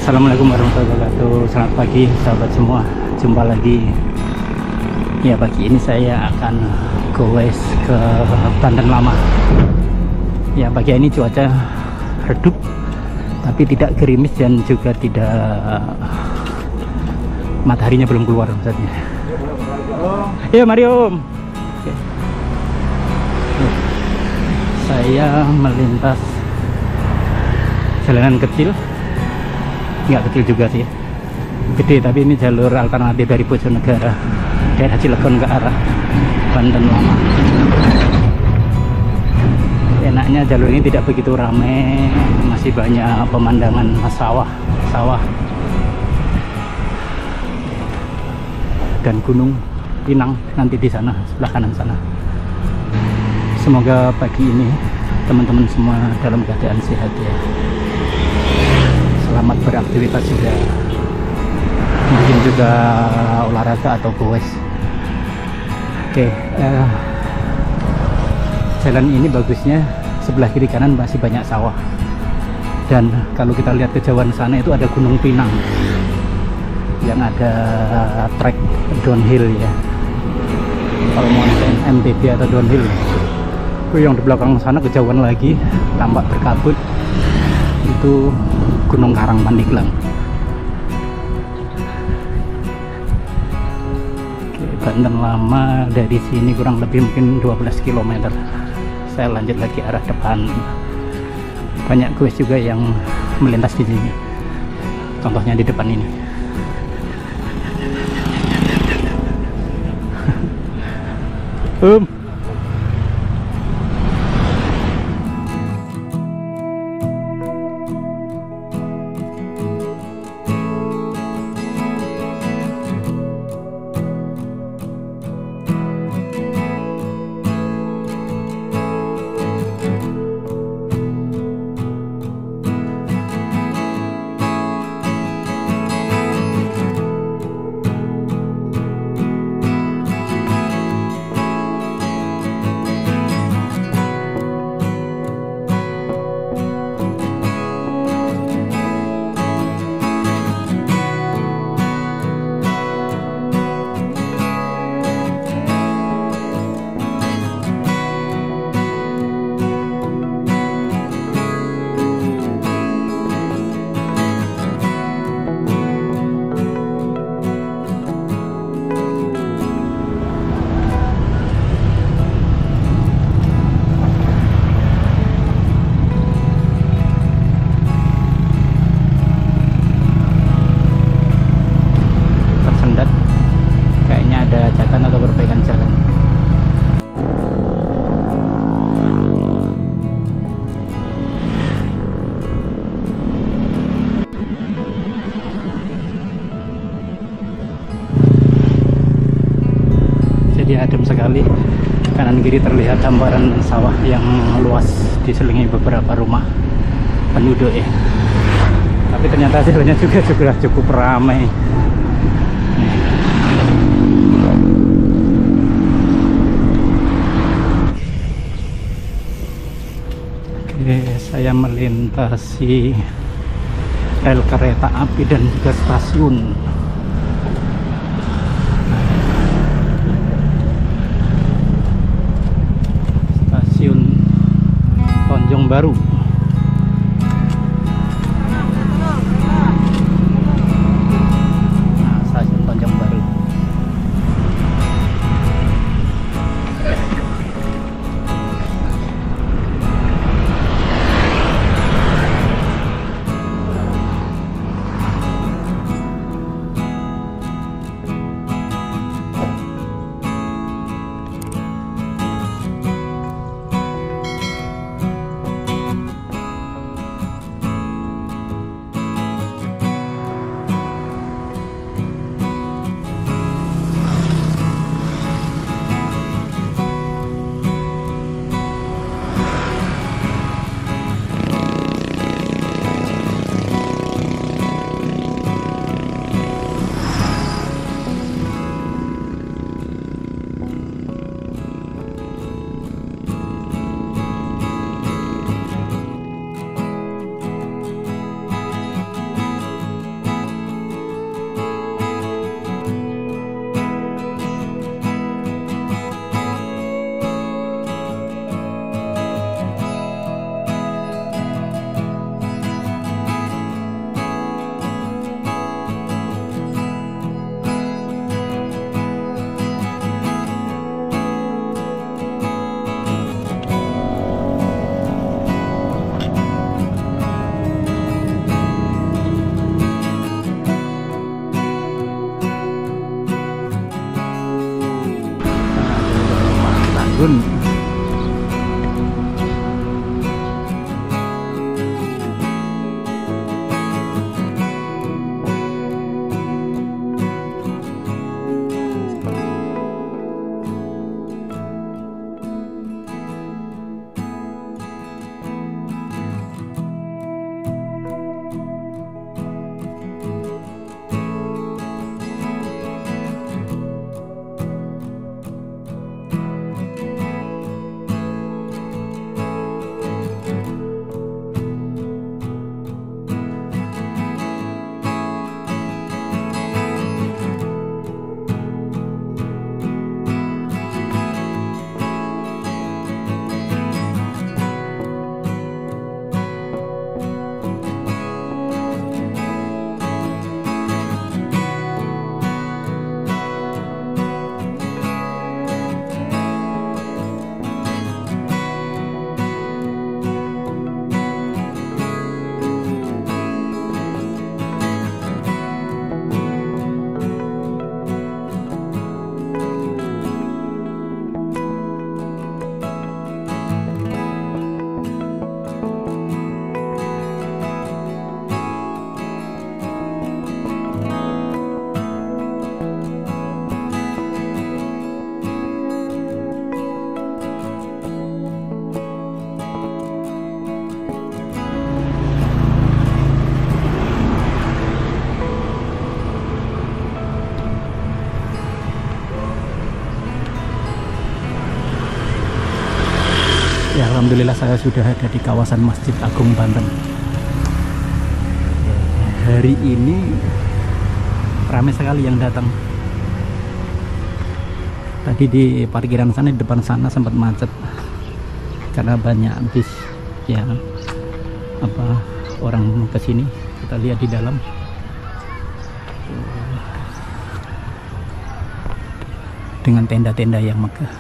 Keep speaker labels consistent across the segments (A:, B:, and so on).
A: Assalamualaikum warahmatullahi wabarakatuh. Selamat pagi sahabat semua. Jumpa lagi. Ya, pagi ini saya akan goes ke Banten Lama. Ya, pagi ini cuaca redup, tapi tidak gerimis dan juga tidak, mataharinya belum keluar maksudnya. Ya, mari Om. Oke. Saya melintas jalanan kecil, nggak kecil juga sih, gede, tapi ini jalur alternatif dari Bojonegara, daerah Cilegon ke arah Banten Lama. Enaknya jalur ini tidak begitu ramai, masih banyak pemandangan sawah dan Gunung Pinang nanti di sana, sebelah kanan sana. Semoga pagi ini teman-teman semua dalam keadaan sehat ya. Selamat beraktivitas juga, mungkin juga olahraga atau goes. Oke, jalan ini bagusnya sebelah kiri kanan masih banyak sawah, dan kalau kita lihat kejauhan sana itu ada Gunung Pinang yang ada trek downhill ya, kalau mau MTB atau downhill. Yang di belakang sana kejauhan lagi tampak berkabut, itu Gunung Karang Pandeglang. Oke, Banten Lama dari sini kurang lebih mungkin 12 km. Saya lanjut lagi arah depan. Banyak goes juga yang melintas di sini. Contohnya di depan ini. Jadi adem sekali, kanan kiri terlihat hamparan sawah yang luas diselingi beberapa rumah penduduk ya. Tapi ternyata jalannya juga cukup ramai. Oke, saya melintasi rel kereta api dan juga stasiun. Tanjung Baru. Nah, stasiun Tanjung Baru. Ya, alhamdulillah saya sudah ada di kawasan Masjid Agung Banten. Hari ini ramai sekali yang datang. Tadi di parkiran sana, di depan sana sempat macet karena banyak bis yang orang ke sini. Kita lihat di dalam. Dengan tenda-tenda yang megah.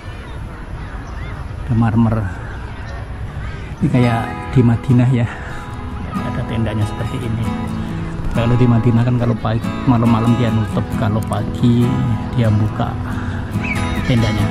A: Marmer ini kayak di Madinah ya, ada tendanya seperti ini. Kalau di Madinah kan kalau pagi malam-malam dia nutup, kalau pagi dia buka tendanya.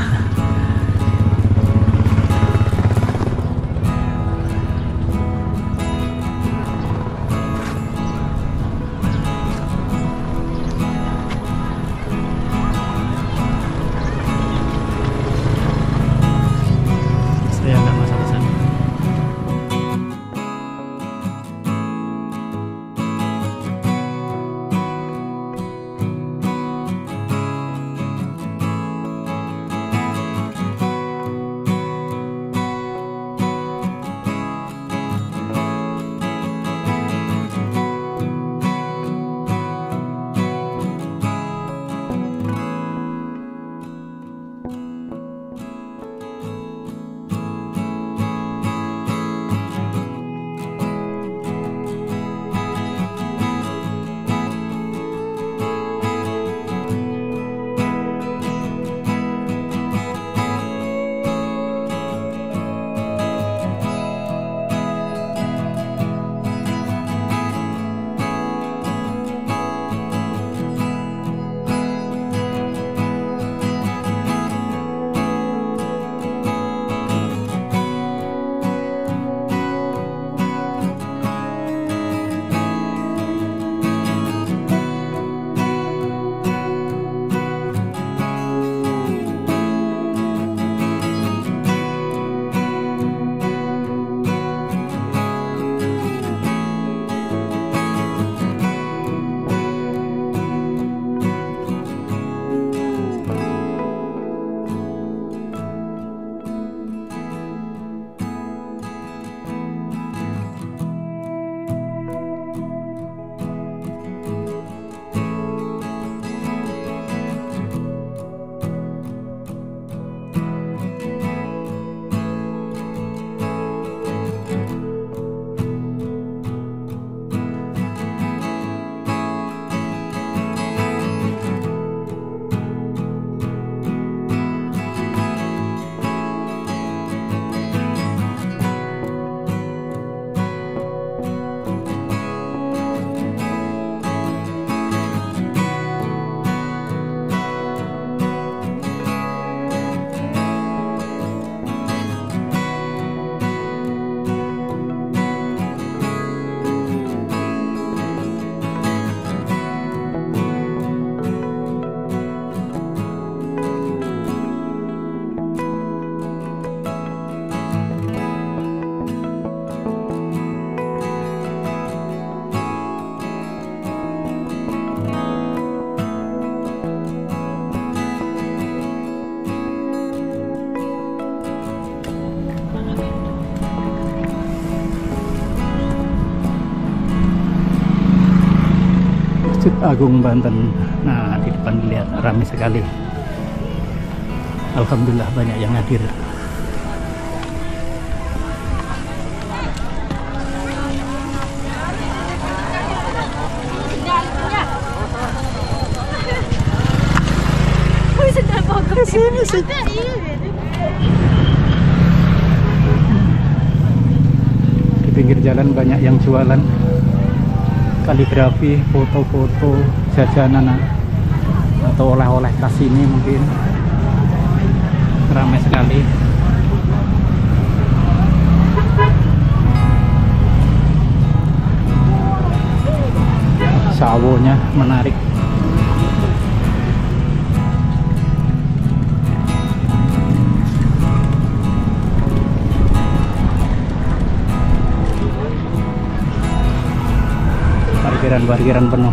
A: Masjid Agung Banten. Nah, di depan dilihat ramai sekali. Alhamdulillah banyak yang hadir. Di pinggir jalan banyak yang jualan kaligrafi, foto-foto, jajanan atau oleh-oleh khas ini, mungkin ramai sekali. Sawonya menarik. Parkiran penuh.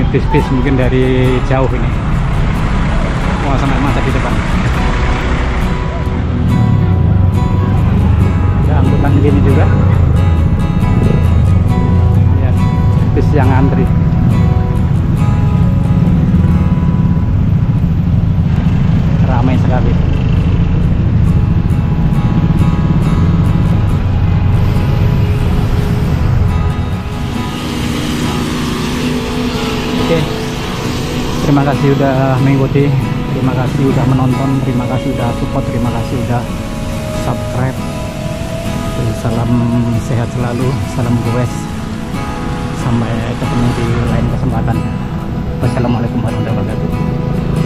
A: bis-bis mungkin dari jauh ini. Wah, sampai mata di depan. Ada angkutan gini juga. Lihat, bis yang antri. Ramai sekali. Oke, terima kasih udah mengikuti, terima kasih udah menonton, terima kasih udah support, terima kasih udah subscribe. Salam sehat selalu, salam goes, sampai ketemu di lain kesempatan. Wassalamualaikum warahmatullahi wabarakatuh.